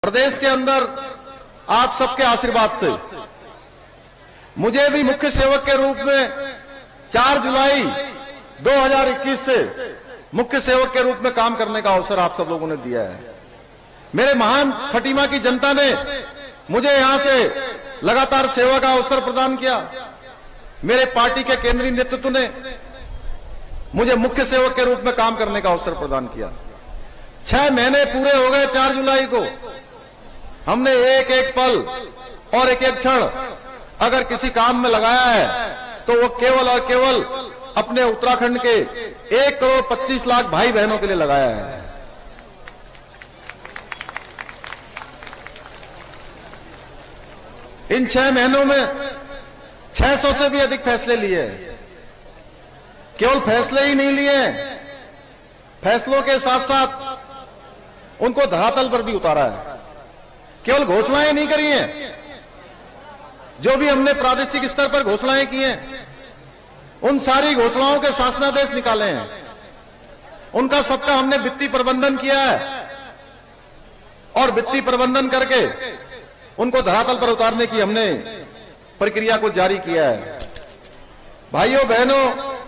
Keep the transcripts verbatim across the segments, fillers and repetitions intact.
प्रदेश के अंदर आप सबके आशीर्वाद से मुझे भी मुख्य सेवक के रूप में चार जुलाई दो हज़ार इक्कीस से मुख्य सेवक के रूप में काम करने का अवसर आप सब लोगों ने दिया है। मेरे महान खटीमा की जनता ने मुझे यहां से लगातार सेवा का अवसर प्रदान किया। मेरे पार्टी के केंद्रीय नेतृत्व ने मुझे मुख्य सेवक के रूप में काम करने का अवसर प्रदान किया। छह महीने पूरे हो गए। चार जुलाई को हमने एक एक पल और एक एक क्षण अगर किसी काम में लगाया है तो वो केवल और केवल अपने उत्तराखंड के एक करोड़ पच्चीस लाख भाई बहनों के लिए लगाया है। इन छह महीनों में छह सौ से भी अधिक फैसले लिए। केवल फैसले ही नहीं लिए, फैसलों के साथ साथ उनको धरातल पर भी उतारा है। केवल घोषणाएं नहीं करी हैं, जो भी हमने प्रादेशिक स्तर पर घोषणाएं की हैं उन सारी घोषणाओं के शासनादेश निकाले हैं। उनका सबका हमने वित्तीय प्रबंधन किया है और वित्तीय प्रबंधन करके उनको धरातल पर उतारने की हमने प्रक्रिया को जारी किया है। भाइयों बहनों,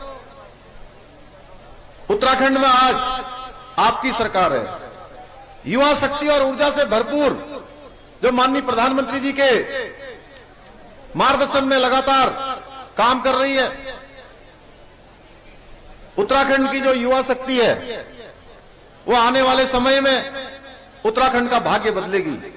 उत्तराखंड में आज आपकी सरकार है। युवा शक्ति और ऊर्जा से भरपूर जो माननीय प्रधानमंत्री जी के मार्गदर्शन में लगातार काम कर रही है। उत्तराखंड की जो युवा शक्ति है वो आने वाले समय में उत्तराखंड का भाग्य बदलेगी।